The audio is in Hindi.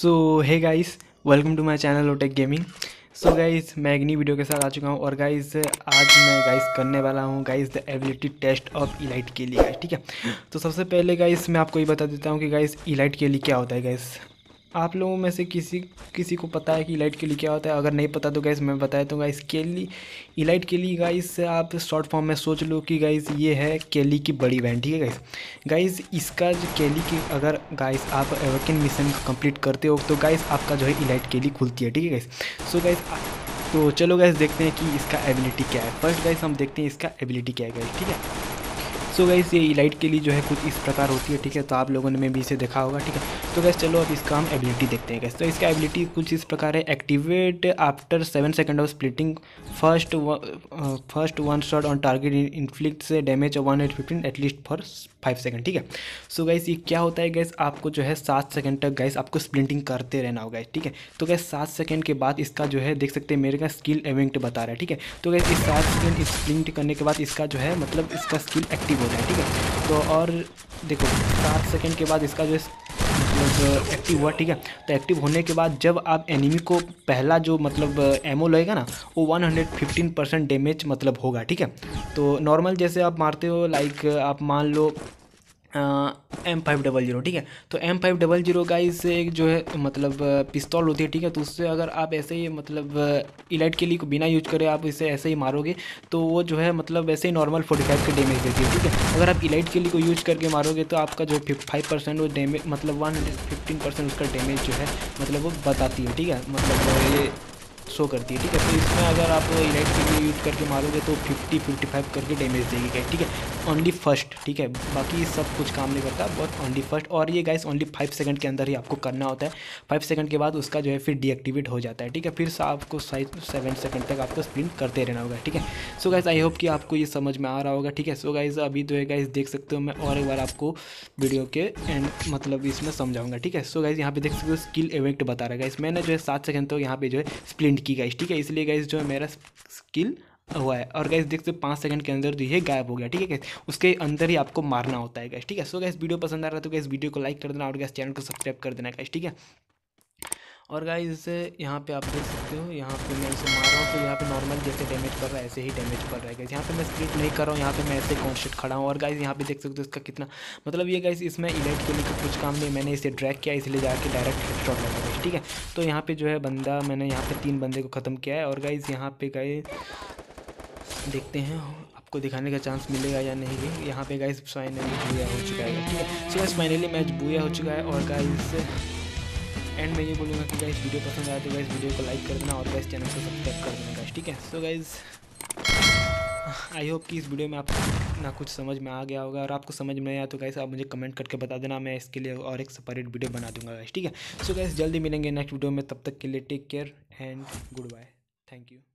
So hey guys, welcome to my channel Otech gaming. So guys, मैं एक नई वीडियो के साथ आ चुका हूँ और गाइस आज मैं गाइस करने वाला हूँ guys the ability test of elite के लिए गाइस। ठीक है, तो सबसे पहले गाइस मैं आपको ये बता देता हूँ कि गाइस इलाइट के लिए क्या होता है। गाइस आप लोगों में से किसी किसी को पता है कि इलाइट के लिए क्या होता है? अगर नहीं पता तो गाइस मैं बताया तो गाइस केली इलाइट के लिए गाइस आप शॉर्ट फॉर्म में सोच लो कि गाइस ये है केली की बड़ी बहन। ठीक है गाइस, इसका जो केली की अगर गाइस आप एवोकन मिशन कंप्लीट करते हो तो गाइस आपका जो है इलाइट केली खुलती है। ठीक है गाइस, सो गाइस तो चलो गाइस देखते हैं कि इसका एबिलिटी क्या है। फर्स्ट गाइस हम देखते हैं इसका एबिलिटी क्या है गाइस। ठीक है, सो गाइस ये इलाइट के लिए जो है कुछ इस प्रकार होती है। ठीक है, तो आप लोगों ने में भी इसे देखा होगा। ठीक है, तो गाइस चलो अब इसका हम एबिलिटी देखते हैं गाइस। तो इसका एबिलिटी कुछ इस प्रकार है, activate after 7 second of splitting first one shot on target inflicts damage of 115 at least for 5 second. ठीक है, सो गाइस ये क्या होता है गाइस, आपको जो है 7 सेकंड तक गाइस आपको स्प्लिंटिंग करते रहना होगा। ठीक है, तो गाइस 7 सेकंड के बाद इसका जो है देख सकते हैं मेरे का स्किल इवेंट बता रहा है। ठीक है, तो गाइस इस 7 सेकंड स्प्लिंट करने के बाद इसका जो है मतलब इसका स्किल एक्टिव हो जाए। ठीक है, तो और देखो 7 सेकंड के बाद इसका जो है मतलब एक्टिव हुआ। ठीक है, तो एक्टिव होने के बाद जब आप एनिमी को पहला जो मतलब एमओ लगेगा ना वो 115% डैमेज मतलब होगा। ठीक है, तो नॉर्मल जैसे आप मारते हो लाइक आप मान लो M500। ठीक है, तो M500 गाइस एक जो है मतलब पिस्तौल होती है। ठीक है, तो उससे अगर आप ऐसे ही मतलब इलाइट के लिए को बिना यूज करे आप इसे ऐसे ही मारोगे तो वो जो है मतलब ऐसे ही नॉर्मल 45 का डैमेज देती है। ठीक है, अगर आप इलाइट के लिए को यूज करके मारोगे तो आपका जो 5% वो डैमेज मतलब 115% उसका डैमेज जो है मतलब वो बताती है। ठीक है, मतलब ये शो करती है। ठीक है, तो इसमें अगर आप इलाइट के लिए यूज करके मारोगे तो 50-55 करके डैमेज देगी गाइस। ठीक है, ओनली फर्स्ट। ठीक है, बाकी सब कुछ काम नहीं करता, बहुत ओनली फर्स्ट। और ये गाइस ओनली 5 सेकंड के अंदर ही आपको करना होता है। 5 सेकंड के बाद उसका जो है फिर डीएक्टिवेट हो जाता है। ठीक है, फिर से आपको 7 सेकंड तक आपको स्प्रिंट करते रहना होगा। ठीक है, सो गाइस आई होप कि आपको ये समझ में आ रहा होगा। ठीक है, सो गाइस अभी जो है गाइस देख सकते हो मैं और एक बार आपको वीडियो के एंड मतलब इसमें समझाऊंगा। ठीक है, सो गाइस यहाँ पे देख सकते हो स्किल इवेंट बता रहा है गाइस, मैंने जो है 7 सेकंड तो यहाँ पे जो है स्प्लिंट की गाइस। ठीक है, इसलिए गाइस जो है मेरा स्किल हुआ है और गाइस देख सकते 5 सेकंड के अंदर जो ये गायब हो गया। ठीक है गाइस, उसके अंदर ही आपको मारना होता है गाइस। ठीक है, सो गाइस वीडियो पसंद आ रहा है तो गाइस वीडियो को लाइक कर देना और गाइस चैनल को सब्सक्राइब कर देना गाइस। ठीक है, और गाइस यहाँ पे आप देख सकते हो यहाँ पे मैं इसे मार रहा हूँ तो यहाँ पे नॉर्मल जैसे डैमेज कर रहा है ऐसे ही डैमेज कर रहा है गाइस। यहाँ पे मैं स्प्लिट नहीं कर रहा हूँ, यहाँ पे मैं ऐसे कॉन्स्टेंट खड़ा हूँ। और गाइस यहाँ पे देख सकते हो इसका कितना मतलब ये गाइस इसमें इलाइट के लिए कुछ काम नहीं, मैंने इसे ड्रैग किया इसलिए जाके डायरेक्ट हेडशॉट लगा गाइस। ठीक है, तो यहाँ पे जो है बंदा मैंने यहाँ पे 3 बंदे को ख़त्म किया है। और गाइस यहाँ पे गए देखते हैं आपको दिखाने का चांस मिलेगा या नहीं। यहाँ पे गाइस फाइनली बूया हो चुका है। ठीक है, so guys finally match booyah हो चुका है। और गाइस एंड मैं ये बोलूँगा कि गाइस वीडियो पसंद आया तो गाइस वीडियो को लाइक कर देना और गाइस चैनल को सब्सक्राइब कर देना गाइस। ठीक है, सो गाइस आई होप कि इस वीडियो में आपको ना कुछ समझ में आ गया होगा। और आपको समझ में नहीं आया तो गाइस आप मुझे कमेंट करके बता देना, मैं इसके लिए और एक सेपरेट वीडियो बना दूंगा गाइस। ठीक है, सो गाइस जल्दी मिलेंगे नेक्स्ट वीडियो में, तब तक के लिए take care and goodbye, thank you.